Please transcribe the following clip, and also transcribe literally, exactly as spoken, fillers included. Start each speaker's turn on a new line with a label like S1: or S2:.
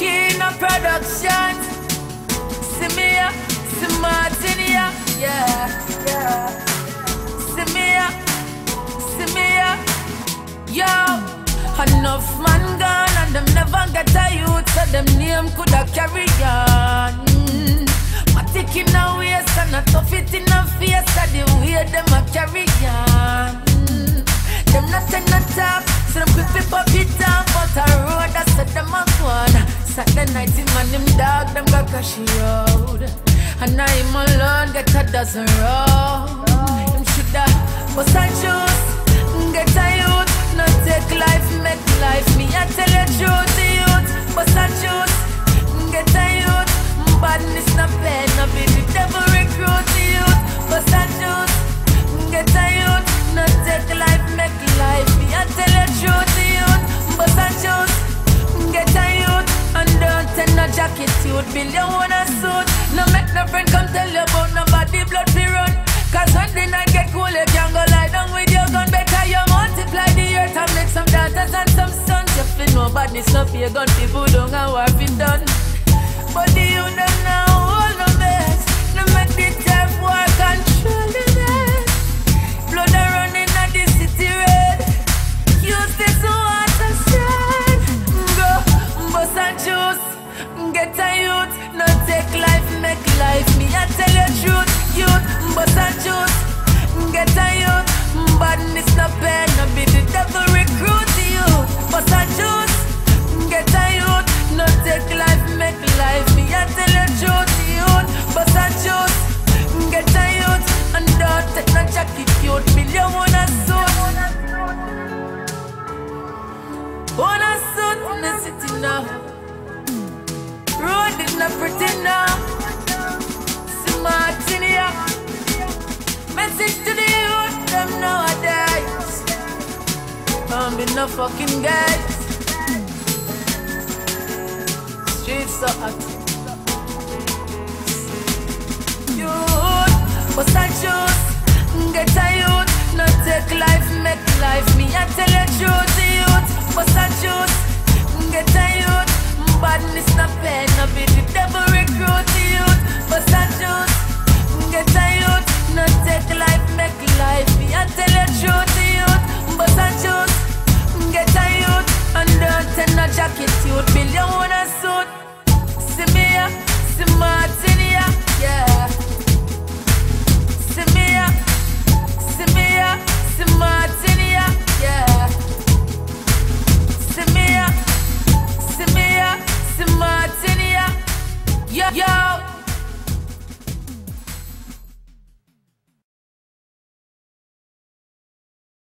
S1: Keno+Production. See me ya, see Martin ya, yeah, yeah. See me ya, see me ya, yo. Enough man gone and them never get a youth, so them name coulda carry on. Mm. My tick in a waist and a tough it in a face, so the way them a carry on. Mm. Them not in a talk, so them quick to pop it down, but a road I said them a go on. Saturday night him and them dog, them got crash road. And I him alone get a dozen road. Him shoulda bust and juice, get a youth. No take life, make life. Me I tell you truth, the youth. Bust and juice, get a youth. Badness no pain, no be the devil recruit the youth. Bust and juice, get a youth. No take life, make life. Me I tell you truth, the youth. Bust and juice, get a youth. And don't take no jacket, youth. Build your own a suit. No make no friend come tell you about nobody blood be run. Cause when the night get cool, you can go lie down with your gun. Better you multiply the earth and make some daughters and some sons. You feel nobody snuff your gun, people don't know what it done. But the you don't know all the best. No make the tough war control the best. Blood are running at the city red. Use this water strand. Go, bust and juice, get a youth. No take life, make life. Me I tell you truth, youth. Bust and juice, get a youth. Badness no pain, no be the devil recruit the youth. Bust and juice, get a youth. No take life, make life. Me I tell you truth, youth. Bust and juice, get a youth. And don't take no jacket, youth. Build your own a suit. Own a suit in the city now. Road is not pretty now. See Martin ya. Message to the youth, them nowadays. Don't be no fucking guys. Streets so hot. Youth, bust and juice, get a youth. No take life, make life. Me I tell you truth, the youth. Bust and juice,